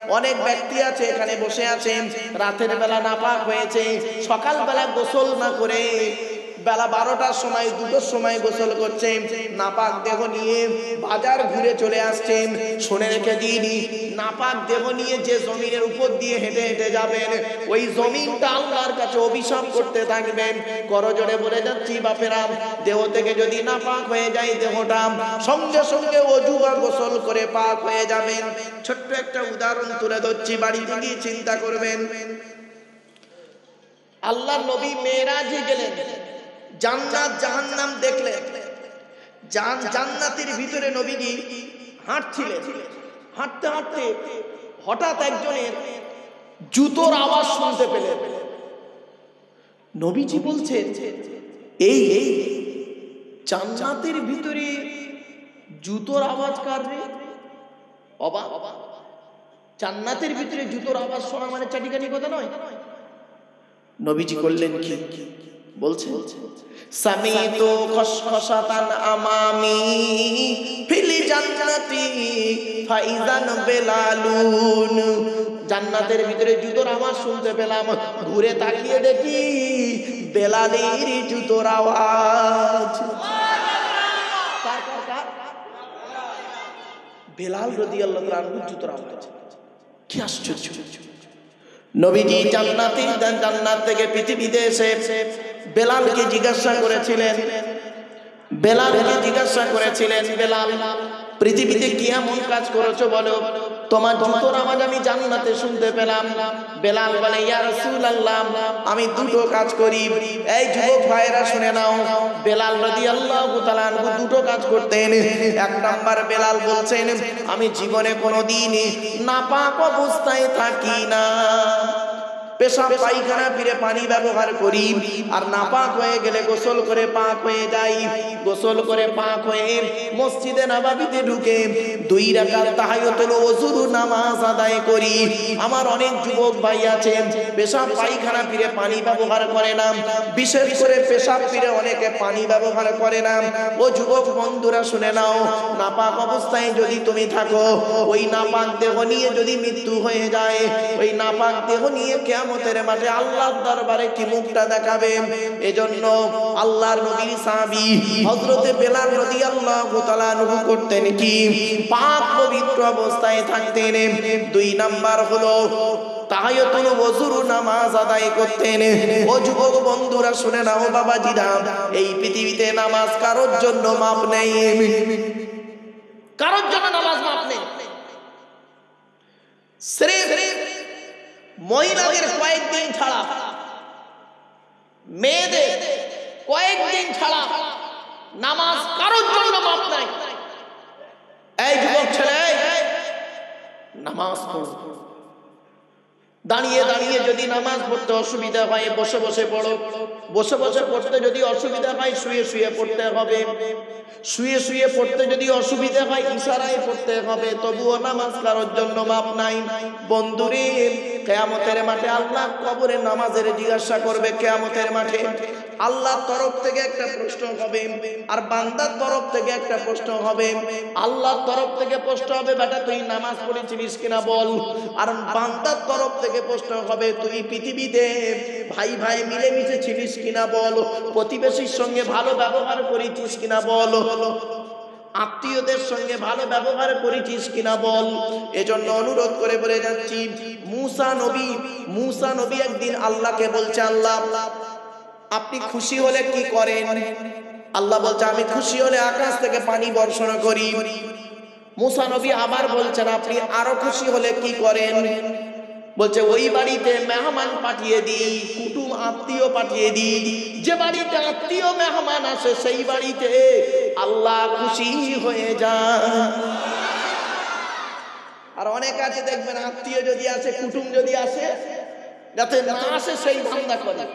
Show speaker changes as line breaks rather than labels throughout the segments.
অনেক ব্যক্তি আছে এখানে বসে আছেন, রাতের বেলা নাপাক হয়েছে, সকালবেলা গোসল না করে বেলা 12টার সময় 2টোর সময় গোসল করছেন, নাপাক দেহ নিয়ে বাজার ঘুরে চলে আসছেন। শুনে রেখে দিন, নাপাক দেহ নিয়ে যে জমিনের উপর দিয়ে হেঁটে হেঁটে যাবেন, ওই জমিনটা আল্লাহর কাছে অভিশাপ করতে থাকবেন। করজোড়ে বলে যাচ্ছি বাপেরা, দেহ থেকে যদি নাপাক হয়ে যায় দেহটা, সঙ্গে সঙ্গে ওযু বা গোসল করে পাক হয়ে যাবেন। ছোট্ট একটা উদাহরণ তুলে ধরছি, বাড়িতে গিয়ে চিন্তা করবেন। আল্লাহর নবী মেরাজে গেলেন, জান্নাত জাহান্নাম দেখলেন। জান্নাতের ভিতরে নবীজি হাঁটছিলেন, হাঁটতে হাঁটতে হঠাৎ একজনের জুতোর আওয়াজ শুনতে পেলেন। নবীজি বলছেন, এই জান্নাতের ভিতরে জুতোর আওয়াজ কার রে? অবাক। জান্নাতের ভিতরে জুতোর আওয়াজ শোনা মানে চাটিকানি কথা নয়। নবীজি করলেন কি? বলছেন, সামিতু খসখসাতান আমামি ফিল জান্নাতি ফাইজান বেলালুন। জান্নাতের ভিতরে জুতোর আওয়াজ শুনতে পেলাম, ঘুরে তাকিয়ে দেখি বেলালের জুতোর আওয়াজ। কার কার কার? বেলাল রাদিয়াল্লাহু তাআলা আনহু জুতোর আওয়াজ। কি আশ্চর্য! নবীজি জান্নাত থেকে পৃথিবীতে এসে বেলালকে জিজ্ঞাসা করেছিলেন, বেলাল পৃথিবীতে কি এমন কাজ করেছো বলো, তোমার জুতোর আওয়াজ আমি জান্নাতে শুনতে পেলাম। বেলাল বলে, ইয়া রাসূলুল্লাহ, আমি দুটো কাজ করি। এই যুবক ভাইরা শুনে নাও, বেলাল রাদিয়াল্লাহু তাআলা আনহু দুটো কাজ করতেন। এক নাম্বার, বেলাল বলছেন, আমি জীবনে কোনোদিন নাপাক অবস্থায় থাকি না। পেশাব পায়খানা ফিরে পানি ব্যবহার করি, আর নাপাক হয়ে গেলে গোসল করে পাক হয়ে যাই। গোসল করে পাক হয়ে মসজিদে নববীতে ঢুকে 2 রাকাত তাহিয়াতুল ওযুর নামাজ আদায় করি। আমার অনেক যুবক ভাই আছে পেশাব পায়খানা ফিরে পানি ব্যবহার করে না, বিশেষ করে পেশাব ফিরে অনেকে পানি ব্যবহার করে না। ও যুবক বন্ধুরা শুনে নাও, নাপাক অবস্থায় যদি তুমি থাকো, ওই নাপাক দেহ নিয়ে যদি মৃত্যু হয়ে যায়, ওই নাপাক দেহ নিয়ে কিয়ামতের মাঠে আল্লাহর দরবারে কি মুখটা দেখাবে? এজন্য আল্লাহর নবীর সাহাবী হযরতে বেলাল রাদিয়াল্লাহু তাআলা আনহু করতেন কি? পাক পবিত্র অবস্থায় থাকতেন। 2 নাম্বার হলো তাহিয়াতুল ওযুর নামাজ আদায় করতেন। ও যুবক বন্ধুরা শুনে নাও বাবাজিরা, এই পৃথিবীতে নামাজ কারোর জন্য মাপ নেই, কারোর জন্য নামাজ মাপ নেই। সির্ফ মহিলাদের কয়েকদিন ছাড়া, মেয়েদের কয়েকদিন ছাড়া নামাজ কারোর জন্য মাপ নাই। এই যুবক ছেলে, নামাজ পড়ো। দাঁড়িয়ে দাঁড়িয়ে যদি নামাজ পড়তে অসুবিধা হয় বসে বসে পড়ো, বসে বসে পড়তে যদি অসুবিধা হয় শুয়ে শুয়ে পড়তে হবে, শুয়ে শুয়ে পড়তে যদি অসুবিধা হয় ইশারায় পড়তে হবে, তবুও নামাজ কারোর জন্য মাপ নাই। বন্ধুরে, কিয়ামতের মাঠে আল্লাহ কবরে নামাজের জিজ্ঞাসা করবে। কিয়ামতের মাঠে আল্লাহর তরফ থেকে একটা প্রশ্ন হবে, আর বান্দার তরফ থেকে একটা প্রশ্ন হবে। আল্লাহর তরফ থেকে প্রশ্ন হবে, বেটা তুই নামাজ পড়েছিস কিনা বল। আর বান্দার তরফ থেকে প্রশ্ন হবে, তুই পৃথিবীতে ভাই ভাই মিলেমিশে ছিলিস কিনা বল, প্রতিবেশীর সঙ্গে ভালো ব্যবহার করেছিস কিনা বল, আত্মীয়দের সঙ্গে ভালো ব্যবহার করেছিস কিনা বল। এজন্য অনুরোধ করে বলে যাচ্ছি, মুসা নবী একদিন আল্লাহকে বলছে, আল্লাহ আপনি খুশি হলে কি করেন? আল্লাহ বলছে, আমি খুশি হলে আকাশ থেকে পানি বর্ষণ করি। মুসা নবী আবার বলছেন, আপনি আরো খুশি হলে কি করেন? বলছে, ওই বাড়িতে মেহমান পাঠিয়ে দিই, কুটুম আত্মীয় পাঠিয়ে দিই, যে বাড়িতে আত্মীয় মেহমান আসে সেই বাড়িতে আল্লাহ খুশি হয়ে যায়। আর অনেক আছে দেখবেন, আত্মীয় যদি আসে, কুটুম যদি আসে, যাতে না আসে সেই ধান্দা করে।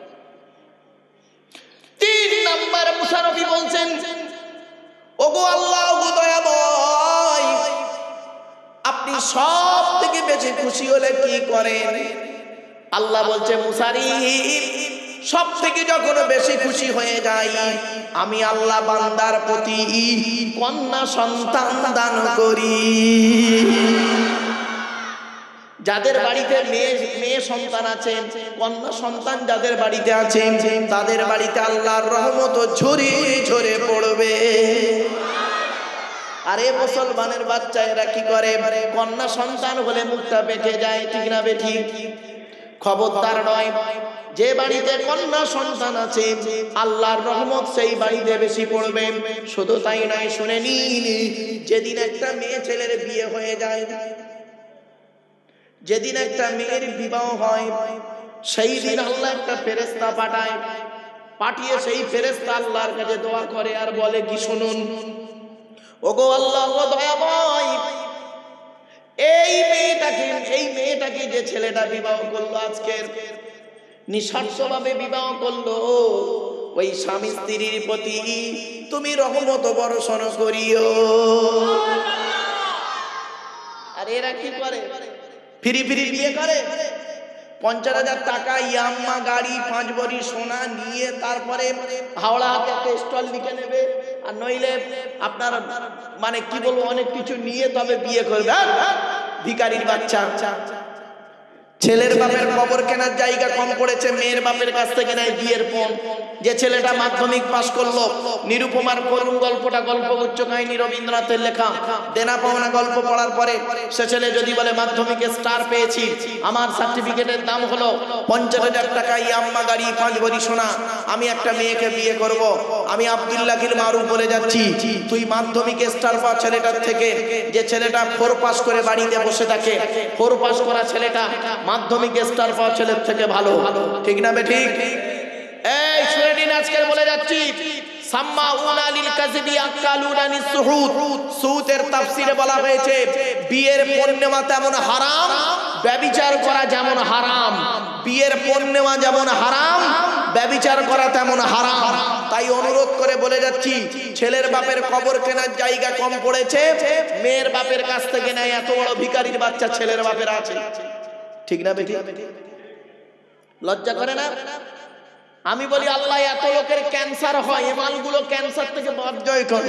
3 নাম্বার, মুসা নবী বলছেন, ওগো আল্লাহ, ওগো দয়াময়, আপনি সব থেকে বেশি খুশি হলে কি করেন? আল্লাহ বলছে, মুসারি সব থেকে যখন বেশি খুশি হয়ে যাই, আমি আল্লাহ বান্দার প্রতি কন্যা সন্তান দান করি। যাদের বাড়িতে মেয়ে সন্তান আছে, কন্যা সন্তান যাদের বাড়িতে আছে, তাদের বাড়িতে আল্লাহর রহমত ঝরে ঝরে পড়বে। আরে মুসলমানের বাচ্চা এরা কি করে, কন্যা সন্তান হলে মুখটা বেঁটে যায়, ঠিক না বেঠিক? খবরদার নয়, যে বাড়িতে কন্যা সন্তান আছে আল্লাহর রহমত সেই বাড়িতে বেশি পড়বে। শুধু তাই নয়, শুনে নিন, যেদিন একটা মেয়ে ছেলের বিয়ে হয়ে যায়, যেদিন একটা মেয়ের বিবাহ হয়, সেই দিন আল্লাহ একটা ফেরেশতা পাঠায়, পাঠিয়ে সেই ফেরেশতা আল্লাহর কাছে দোয়া করে আর বলে কি, শুনুন, ওগো আল্লাহ, ও দয়াময়, এই মেয়েটাকে যে ছেলেটা বিবাহ করলো, আজকের নিঃস্বার্থভাবে বিবাহ করলো, ওই স্বামী স্ত্রীর প্রতি তুমি রহমত বর্ষণ করিও। আর এরা কি করে, ফিরি ফিরি বিয়ে করে, 50,000 টাকা ইয়াম্মা গাড়ি, 5 ভরি সোনা নিয়ে তারপরে হাওড়া হাতে একটা স্টল লিখে নেবে, আর নইলে আপনার মানে কি বলবো অনেক কিছু নিয়ে তবে বিয়ে করবে। ভিখারির বাচ্চা। ছেলের বাপের কবর কেনার জায়গা কম পড়েছে, মেয়ের বাপের কাছ থেকে নেয় বিয়ের পণ। যে ছেলেটা মাধ্যমিক পাশ করলো, নিরুপমার করুণ গল্পটা গল্পগুচ্ছ কাহিনী রবীন্দ্রনাথের লেখা, দেনা পাওনা গল্প পড়ার পরে সে ছেলে যদি বলে মাধ্যমিকে স্টার পেয়েছি, আমার সার্টিফিকেটের দাম হলো 50,000 টাকা, ইয়াম্মা গাড়ি, 5 ভরি সোনা, আমি একটা মেয়েকে বিয়ে করব, আমি আব্দুল্লাহ কিল মারুফ বলে যাচ্ছি, তুই মাধ্যমিকে স্টার পাওয়া ছেলেটার থেকে, যে ছেলেটা 4 পাস করে বাড়িতে বসে থাকে, 4 পাস করা ছেলেটা মাধ্যমিক স্টার পাওয়া ছেলের থেকে ভালো, ঠিক না বেঠিক? এই শুনে নিন, আজকে বলে যাচ্ছি, সাম্মাউনা লিল কাযিবি আকালুনা নিসহুদ, সুদের তাফসীরে বলা হয়েছে বিয়ের পণ নেওয়া তেমন হারাম, ব্যভিচার করা যেমন হারাম, বিয়ের পণ নেওয়া যেমন হারাম, ব্যভিচার করা তেমন হারাম। তাই অনুরোধ করে বলে যাচ্ছি, ছেলের বাপের কবর কেনার জায়গা কম পড়েছে, মেয়ের বাপের কাছ থেকে নেয় এত বড় ভিখারির বাচ্চা ছেলের বাপের আছে, ঠিক না বেটি? লজ্জা করে না? আমি বলি আল্লাহ, এত লোকের ক্যান্সার হয়, এই মালগুলো ক্যান্সার থেকে বর্জয় করে।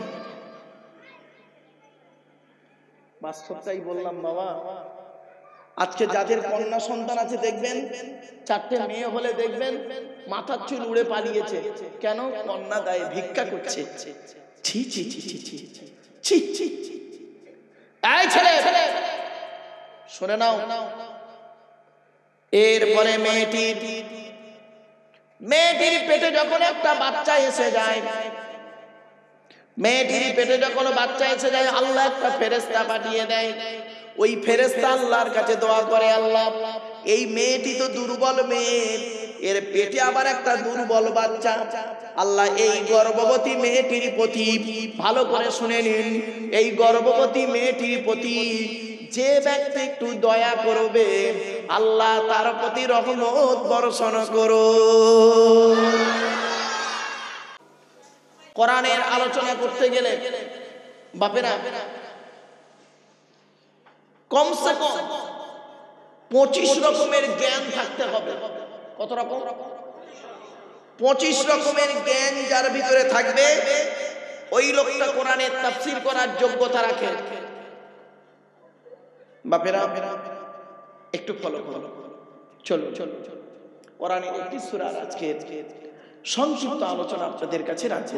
বাস্তবটাই বললাম বাবা। আজকে যাদের কন্যা সন্তান আছে দেখবেন, 4টে মেয়ে হলে দেখবেন মাথার চুল উড়ে পালিয়েছে, কেন? কন্যা দেয়, ভিক্ষা করছে। ছি ছি ছি ছি ছি ছি ছি ছি। এই ছেলে শুনে নাও, এরপরে মেয়েটির পেটে যখন একটা বাচ্চা এসে যায়, মেয়েটির পেটে যখন বাচ্চা এসে যায়, আল্লাহ একটা ফেরেশতা পাঠিয়ে দেয়। ওই ফেরেশতা আল্লাহর কাছে দোয়া করে, আল্লাহ, এই মেয়েটি তো দুর্বল মেয়ে, এর পেটে আবার একটা দুর্বল বাচ্চা, আল্লাহ এই গর্ভবতী মেয়েটির প্রতি, ভালো করে শুনে নিন, এই গর্ভবতী মেয়েটির প্রতি যে ব্যক্তি একটু দয়া করবে, আল্লাহ তার প্রতি রহমত বর্ষণ করো। কোরআনের আলোচনা করতে গেলে বাপেরা কমসে কম 25 রকমের জ্ঞান থাকতে হবে। কত রকম? 25 রকমের জ্ঞান যার ভিতরে থাকবে, ওই লোকটা কোরআনের তাফসীর করার যোগ্যতা রাখে। বাপেরা একটু ফলো করো, চলো চলো। কোরআনের একটি সূরা আজকে সংক্ষিপ্ত আলোচনা আপনাদের কাছে রাখবো।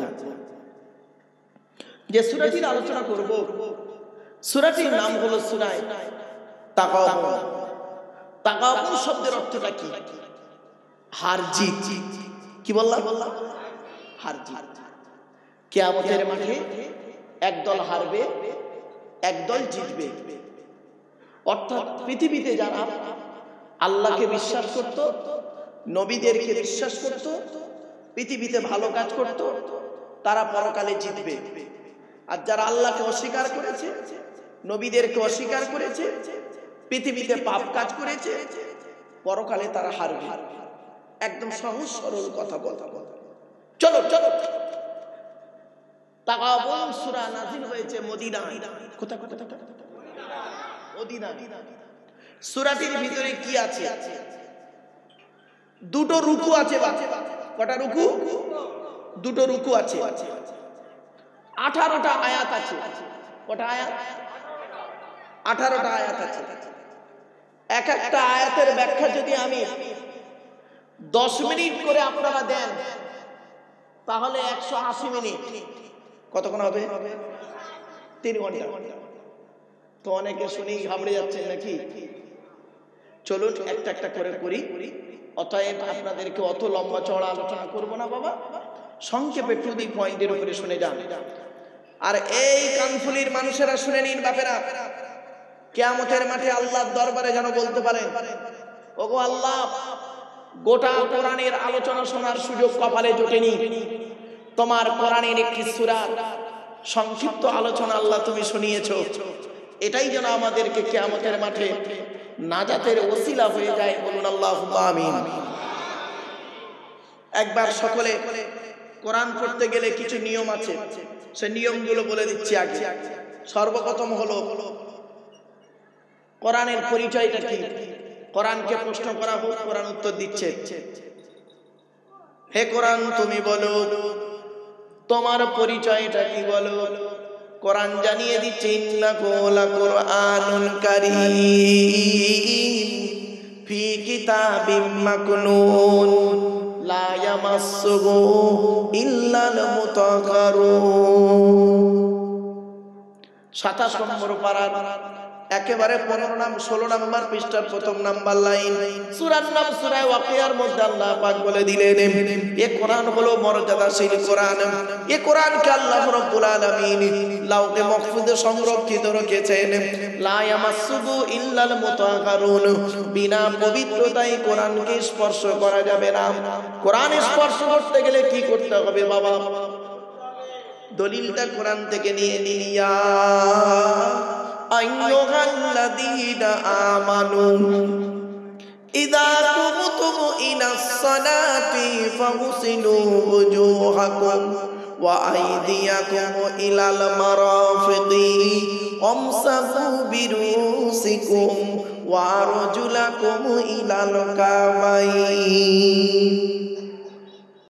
যে সূরাটির আলোচনা করব, সূরাটির নাম হলো সূরা তাগাবুন। তাগাবুন শব্দের অর্থটা কি? হার জিত। কি বললাম? হার জিত। কিয়ামতের মাঠে একদল হারবে, একদল জিতবে। অর্থাৎ পৃথিবীতে যারা আল্লাহকে বিশ্বাস করত, নবীদেরকে বিশ্বাস করত, পৃথিবীতে ভালো কাজ করত, তারা পরকালে জিতবে। আর যারা আল্লাহকে অস্বীকার করেছে, নবীদেরকে অস্বীকার করেছে, পৃথিবীতে পাপ কাজ করেছে, পরকালে তারা হারবে। একদম সহজ সরল কথা বলতে। চলো চলো। তাগাবুন সূরা নাযিল হয়েছে মদিনায়। কোথায়? মদিনায়। সূরাটির ভিতরে কি আছে? দুটো রুকু আছে। কটা রুকু? দুটো রুকু আছে। 18টা আয়াত আছে। কটা আয়াত? 18টা আয়াত আছে। এক একটা আয়াতের ব্যাখ্যা যদি আমি 10 মিনিট করে আপনারা দেন তাহলে 180 মিনিট কতক্ষণ হবে? 3 ঘন্টা। তো অনেকে শুনেই ঘাবড়ে যাচ্ছেন নাকি? চলুন একটা একটা করে করি। অতএব আপনাদেরকে অত লম্বা চওড়া আলোচনা করব না বাবা, সংক্ষেপে টু দি পয়েন্টের উপরে শুনে যান। আর এই কানফুলির মানুষেরা শুনে নিন বাপেরা, কিয়ামতের মাঠে আল্লাহর দরবারে যেন বলতে পারেন, ওগো আল্লাহ, গোটা কোরআনের আলোচনা শোনার সুযোগ কপালে জোটেনি, তোমার কোরআনের একটি সূরা সংক্ষিপ্ত আলোচনা আল্লাহ তুমি শুনিয়েছো, এটাই যেন আমাদেরকে কিয়ামতের মাঠে নাজাতের ওসিলা হয়ে যায়। বলুন আল্লাহুম্মা আমিন। একবার সকলে কোরআন পড়তে গেলে কিছু নিয়ম আছে, সেই নিয়মগুলো বলে দিচ্ছি আগে। সর্বপ্রথম হলো কোরআনের পরিচয়টা কি। কোরআনকে প্রশ্ন করা হোক, কোরআন উত্তর দিচ্ছে, হে কোরআন তুমি বলো তোমার পরিচয়টা কি বলো। কোরআন জানিয়ে দিচ্ছে ইন্নাহু লাকুরআনুন কারীম ফি কিতাবিম মাকনুন লা ইয়ামাসসুহু ইল্লাল মুতাহহারুন। 27 নম্বর পারার একেবারে 16 নম্বর পৃষ্ঠার প্রথম নাম্বার লাইন, সূরার নাম সূরা ওয়াকিয়ার মধ্যে আল্লাহ পাক বলে দিলেন, এই কোরআন হলো মর্যাদাশীল কোরআন। এই কোরআনকে আল্লাহ রাব্বুল আলামিন লাউহে মাহফুজে সংরক্ষিত রেখেছেন। লা ইয়ামাসসুহু ইল্লাল মুতাহহারুন, বিনা পবিত্রতায় কোরআনকে স্পর্শ করা যাবে না। কোরআন স্পর্শ করতে গেলে কি করতে হবে বাবা? দলিলটা কোরআন থেকে নিয়ে নিয়া আইয়ুহাল্লাযীনা আমানু ইযা কুমতুম ইলাস সালাতি ফাগসিলু ওয়ুজুহাকুম ওয়া আইদিয়াকুম ইলাল মারাফিকি ওয়ামসাহু বিরুসিকুম ওয়া আরজুলাকুম ইলাল কাবাইন।